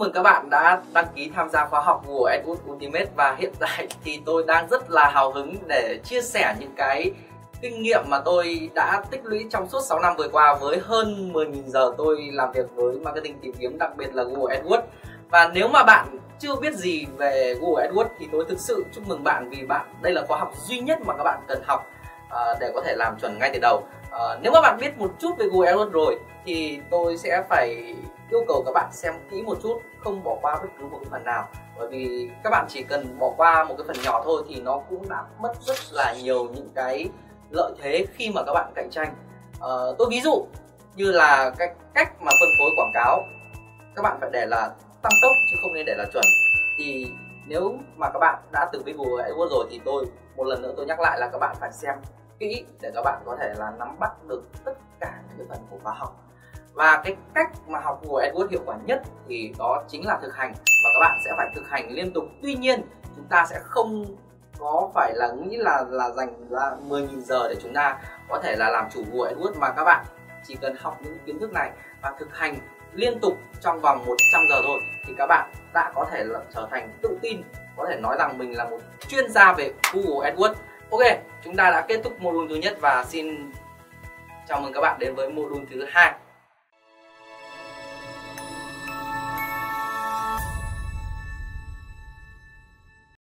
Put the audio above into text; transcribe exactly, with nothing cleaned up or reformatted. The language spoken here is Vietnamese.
mừng các bạn đã đăng ký tham gia khóa học Google AdWords Ultimate. Và hiện tại thì tôi đang rất là hào hứng để chia sẻ những cái kinh nghiệm mà tôi đã tích lũy trong suốt sáu năm vừa qua với hơn mười nghìn giờ tôi làm việc với marketing tìm kiếm, đặc biệt là Google AdWords. Và nếu mà bạn chưa biết gì về Google AdWords thì tôi thực sự chúc mừng bạn, vì bạn đây là khóa học duy nhất mà các bạn cần học uh, để có thể làm chuẩn ngay từ đầu. Uh, nếu mà bạn biết một chút về Google AdWords rồi thì tôi sẽ phải yêu cầu các bạn xem kỹ một chút, không bỏ qua bất cứ một cái phần nào, bởi vì các bạn chỉ cần bỏ qua một cái phần nhỏ thôi thì nó cũng đã mất rất là nhiều những cái lợi thế khi mà các bạn cạnh tranh. Uh, tôi ví dụ như là cái cách mà phân phối quảng cáo, các bạn phải để là tăng tốc chứ không nên để là chuẩn. Thì nếu mà các bạn đã từng biết Google AdWords rồi thì tôi một lần nữa tôi nhắc lại là các bạn phải xem kỹ để các bạn có thể là nắm bắt được tất cả những cái phần của khóa học. Và cái cách mà học Google AdWords hiệu quả nhất thì đó chính là thực hành, và các bạn sẽ phải thực hành liên tục. Tuy nhiên chúng ta sẽ không có phải là nghĩ là là dành ra mười nghìn giờ để chúng ta có thể là làm chủ Google AdWords, mà các bạn chỉ cần học những kiến thức này và thực hành liên tục trong vòng một trăm giờ thôi thì các bạn đã có thể là trở thành tự tin, có thể nói rằng mình là một chuyên gia về Google AdWords. Ok, chúng ta đã kết thúc module thứ nhất và xin chào mừng các bạn đến với module thứ hai.